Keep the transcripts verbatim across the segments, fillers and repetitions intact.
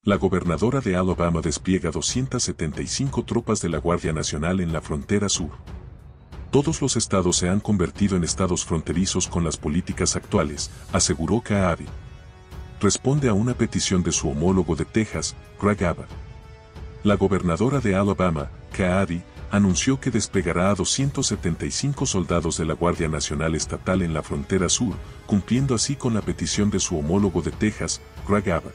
La gobernadora de Alabama despliega doscientas setenta y cinco tropas de la Guardia Nacional en la frontera sur. Todos los estados se han convertido en estados fronterizos con las políticas actuales, aseguró Kaadi. Responde a una petición de su homólogo de Texas, Greg Abbott. La gobernadora de Alabama, Kaadi, anunció que desplegará a doscientos setenta y cinco soldados de la Guardia Nacional Estatal en la frontera sur, cumpliendo así con la petición de su homólogo de Texas, Greg Abbott.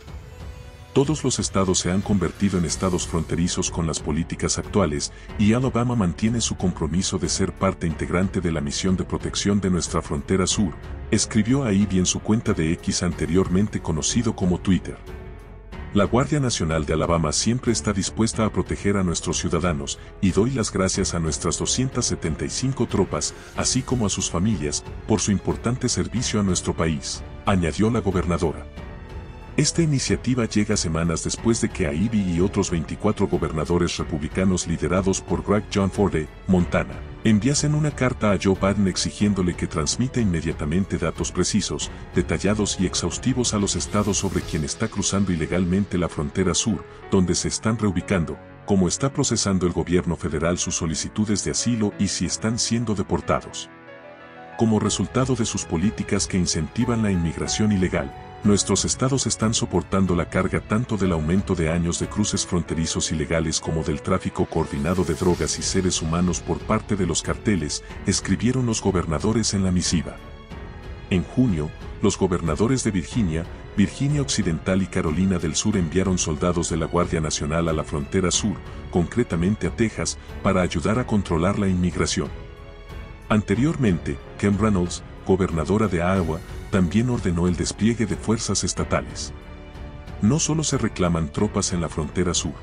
Todos los estados se han convertido en estados fronterizos con las políticas actuales, y Alabama mantiene su compromiso de ser parte integrante de la misión de protección de nuestra frontera sur, escribió Ivy en su cuenta de X anteriormente conocido como Twitter. La Guardia Nacional de Alabama siempre está dispuesta a proteger a nuestros ciudadanos, y doy las gracias a nuestras doscientas setenta y cinco tropas, así como a sus familias, por su importante servicio a nuestro país, añadió la gobernadora. Esta iniciativa llega semanas después de que Ivy y otros veinticuatro gobernadores republicanos liderados por Greg John Ford de Montana enviasen una carta a Joe Biden exigiéndole que transmita inmediatamente datos precisos, detallados y exhaustivos a los estados sobre quién está cruzando ilegalmente la frontera sur, donde se están reubicando, cómo está procesando el gobierno federal sus solicitudes de asilo y si están siendo deportados. Como resultado de sus políticas que incentivan la inmigración ilegal, nuestros estados están soportando la carga tanto del aumento de años de cruces fronterizos ilegales como del tráfico coordinado de drogas y seres humanos por parte de los carteles, escribieron los gobernadores en la misiva. En junio, los gobernadores de Virginia, Virginia Occidental y Carolina del Sur enviaron soldados de la Guardia Nacional a la frontera sur, concretamente a Texas, para ayudar a controlar la inmigración. Anteriormente, Kim Reynolds, gobernadora de Iowa, también ordenó el despliegue de fuerzas estatales. No solo se reclaman tropas en la frontera sur.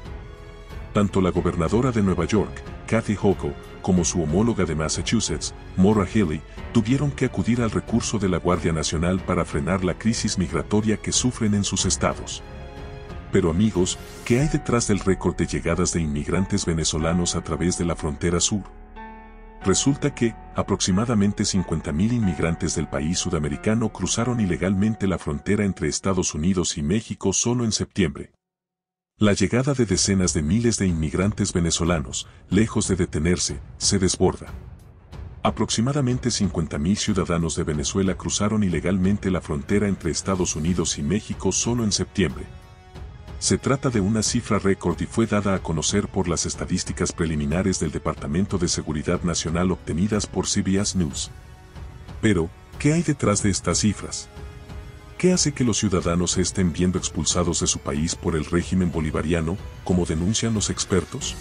Tanto la gobernadora de Nueva York, Kathy Hochul, como su homóloga de Massachusetts, Maura Healey, tuvieron que acudir al recurso de la Guardia Nacional para frenar la crisis migratoria que sufren en sus estados. Pero amigos, ¿qué hay detrás del récord de llegadas de inmigrantes venezolanos a través de la frontera sur? Resulta que, aproximadamente cincuenta mil inmigrantes del país sudamericano cruzaron ilegalmente la frontera entre Estados Unidos y México solo en septiembre. La llegada de decenas de miles de inmigrantes venezolanos, lejos de detenerse, se desborda. Aproximadamente cincuenta mil ciudadanos de Venezuela cruzaron ilegalmente la frontera entre Estados Unidos y México solo en septiembre. Se trata de una cifra récord y fue dada a conocer por las estadísticas preliminares del Departamento de Seguridad Nacional obtenidas por C B S News. Pero, ¿qué hay detrás de estas cifras? ¿Qué hace que los ciudadanos se estén viendo expulsados de su país por el régimen bolivariano, como denuncian los expertos?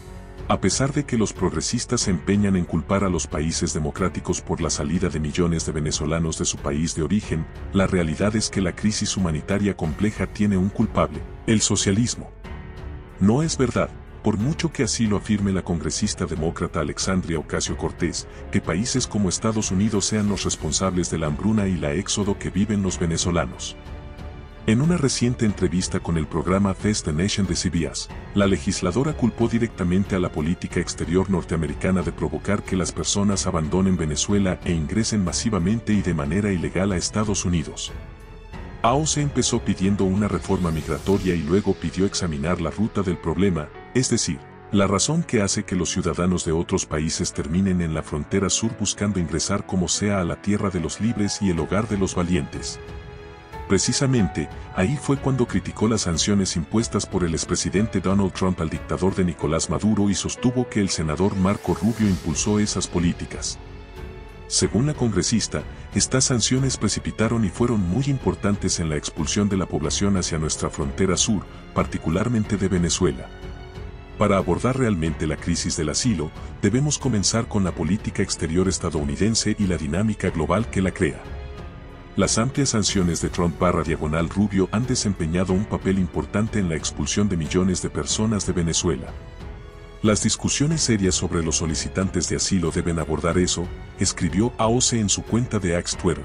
A pesar de que los progresistas se empeñan en culpar a los países democráticos por la salida de millones de venezolanos de su país de origen, la realidad es que la crisis humanitaria compleja tiene un culpable: el socialismo. No es verdad, por mucho que así lo afirme la congresista demócrata Alexandria Ocasio-Cortez, que países como Estados Unidos sean los responsables de la hambruna y la éxodo que viven los venezolanos. En una reciente entrevista con el programa Face the Nation de C B S, la legisladora culpó directamente a la política exterior norteamericana de provocar que las personas abandonen Venezuela e ingresen masivamente y de manera ilegal a Estados Unidos. A O C empezó pidiendo una reforma migratoria y luego pidió examinar la ruta del problema, es decir, la razón que hace que los ciudadanos de otros países terminen en la frontera sur buscando ingresar como sea a la tierra de los libres y el hogar de los valientes. Precisamente, ahí fue cuando criticó las sanciones impuestas por el expresidente Donald Trump al dictador de Nicolás Maduro y sostuvo que el senador Marco Rubio impulsó esas políticas. Según la congresista, estas sanciones precipitaron y fueron muy importantes en la expulsión de la población hacia nuestra frontera sur, particularmente de Venezuela. Para abordar realmente la crisis del asilo, debemos comenzar con la política exterior estadounidense y la dinámica global que la crea. Las amplias sanciones de Trump barra diagonal Rubio han desempeñado un papel importante en la expulsión de millones de personas de Venezuela. Las discusiones serias sobre los solicitantes de asilo deben abordar eso, escribió A O C en su cuenta de X Twitter.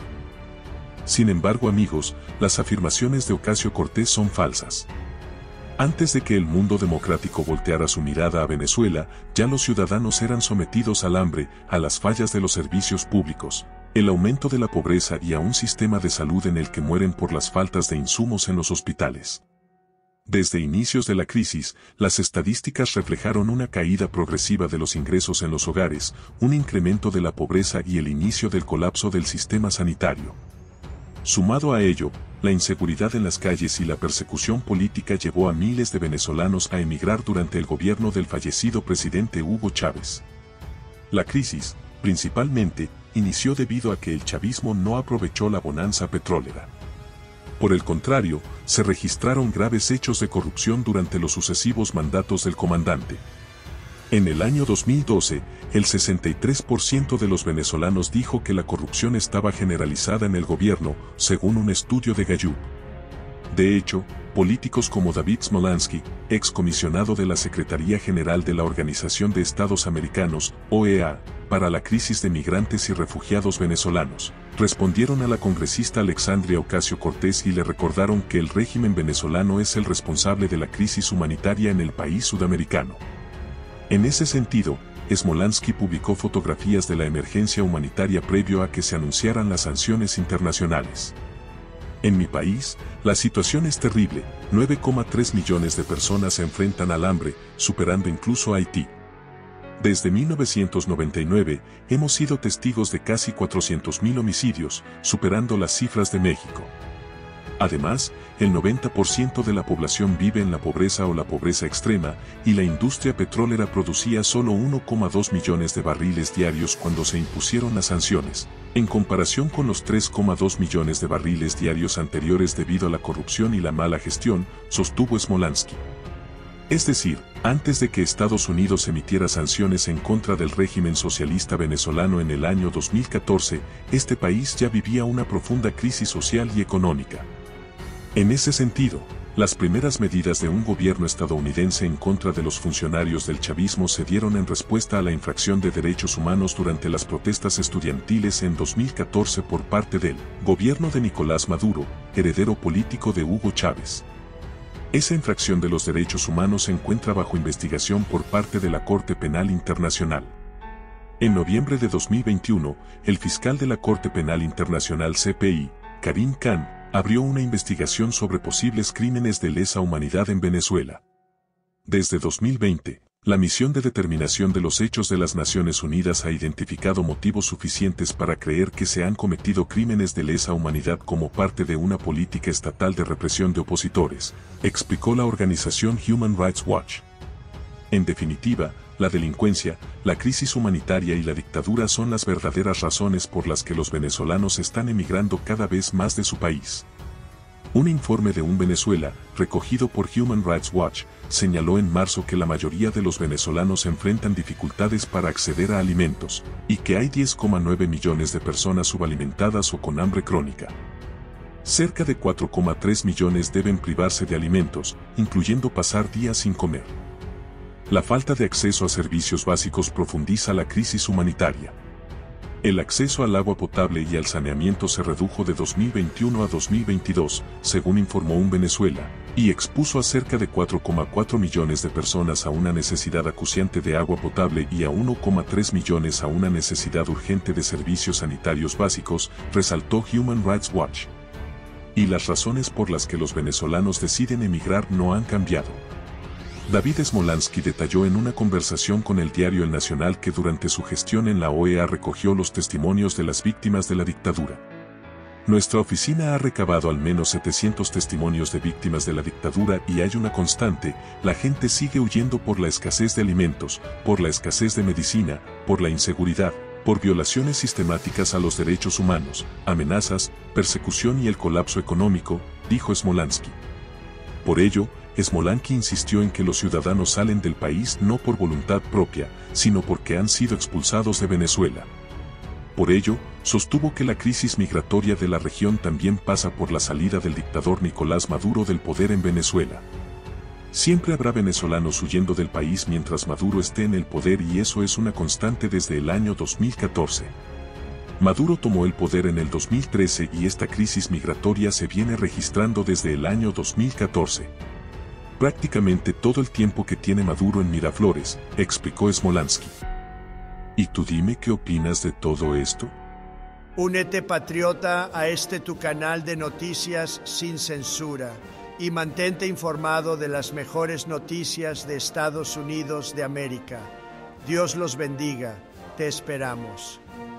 Sin embargo, amigos, las afirmaciones de Ocasio-Cortez son falsas. Antes de que el mundo democrático volteara su mirada a Venezuela, ya los ciudadanos eran sometidos al hambre, a las fallas de los servicios públicos, el aumento de la pobreza y a un sistema de salud en el que mueren por las faltas de insumos en los hospitales. Desde inicios de la crisis, las estadísticas reflejaron una caída progresiva de los ingresos en los hogares, un incremento de la pobreza y el inicio del colapso del sistema sanitario. Sumado a ello, la inseguridad en las calles y la persecución política llevó a miles de venezolanos a emigrar durante el gobierno del fallecido presidente Hugo Chávez. La crisis, principalmente, inició debido a que el chavismo no aprovechó la bonanza petrolera. Por el contrario, se registraron graves hechos de corrupción durante los sucesivos mandatos del comandante. En el año dos mil doce, el sesenta y tres por ciento de los venezolanos dijo que la corrupción estaba generalizada en el gobierno, según un estudio de Gallup. De hecho, políticos como David Smolansky, excomisionado de la Secretaría General de la Organización de Estados Americanos, O E A, para la crisis de migrantes y refugiados venezolanos, respondieron a la congresista Alexandria Ocasio-Cortez y le recordaron que el régimen venezolano es el responsable de la crisis humanitaria en el país sudamericano. En ese sentido, Smolansky publicó fotografías de la emergencia humanitaria previo a que se anunciaran las sanciones internacionales. En mi país, la situación es terrible, nueve coma tres millones de personas se enfrentan al hambre, superando incluso a Haití. Desde mil novecientos noventa y nueve, hemos sido testigos de casi cuatrocientos mil homicidios, superando las cifras de México. Además, el noventa por ciento de la población vive en la pobreza o la pobreza extrema, y la industria petrolera producía solo uno coma dos millones de barriles diarios cuando se impusieron las sanciones, en comparación con los tres coma dos millones de barriles diarios anteriores debido a la corrupción y la mala gestión, sostuvo Smolansky. Es decir, antes de que Estados Unidos emitiera sanciones en contra del régimen socialista venezolano en el año dos mil catorce, este país ya vivía una profunda crisis social y económica. En ese sentido, las primeras medidas de un gobierno estadounidense en contra de los funcionarios del chavismo se dieron en respuesta a la infracción de derechos humanos durante las protestas estudiantiles en dos mil catorce por parte del gobierno de Nicolás Maduro, heredero político de Hugo Chávez. Esa infracción de los derechos humanos se encuentra bajo investigación por parte de la Corte Penal Internacional. En noviembre de dos mil veintiuno, el fiscal de la Corte Penal Internacional C P I, Karim Khan, abrió una investigación sobre posibles crímenes de lesa humanidad en Venezuela. Desde dos mil veinte, la misión de determinación de los hechos de las Naciones Unidas ha identificado motivos suficientes para creer que se han cometido crímenes de lesa humanidad como parte de una política estatal de represión de opositores, explicó la organización Human Rights Watch. En definitiva, la delincuencia, la crisis humanitaria y la dictadura son las verdaderas razones por las que los venezolanos están emigrando cada vez más de su país. Un informe de Un Venezuela, recogido por Human Rights Watch, señaló en marzo que la mayoría de los venezolanos enfrentan dificultades para acceder a alimentos, y que hay diez coma nueve millones de personas subalimentadas o con hambre crónica. Cerca de cuatro coma tres millones deben privarse de alimentos, incluyendo pasar días sin comer. La falta de acceso a servicios básicos profundiza la crisis humanitaria. El acceso al agua potable y al saneamiento se redujo de dos mil veintiuno a dos mil veintidós, según informó Un Venezuela, y expuso a cerca de cuatro coma cuatro millones de personas a una necesidad acuciante de agua potable y a uno coma tres millones a una necesidad urgente de servicios sanitarios básicos, resaltó Human Rights Watch. Y las razones por las que los venezolanos deciden emigrar no han cambiado. David Smolansky detalló en una conversación con el diario El Nacional que durante su gestión en la O E A recogió los testimonios de las víctimas de la dictadura. Nuestra oficina ha recabado al menos setecientos testimonios de víctimas de la dictadura y hay una constante: la gente sigue huyendo por la escasez de alimentos, por la escasez de medicina, por la inseguridad, por violaciones sistemáticas a los derechos humanos, amenazas, persecución y el colapso económico, dijo Smolansky. Por ello, Smolansky insistió en que los ciudadanos salen del país no por voluntad propia, sino porque han sido expulsados de Venezuela. Por ello, sostuvo que la crisis migratoria de la región también pasa por la salida del dictador Nicolás Maduro del poder en Venezuela. Siempre habrá venezolanos huyendo del país mientras Maduro esté en el poder y eso es una constante desde el año dos mil catorce. Maduro tomó el poder en el dos mil trece y esta crisis migratoria se viene registrando desde el año dos mil catorce. Prácticamente todo el tiempo que tiene Maduro en Miraflores, explicó Smolansky. ¿Y tú dime qué opinas de todo esto? Únete, patriota, a este tu canal de noticias sin censura. y mantente informado de las mejores noticias de Estados Unidos de América. Dios los bendiga. Te esperamos.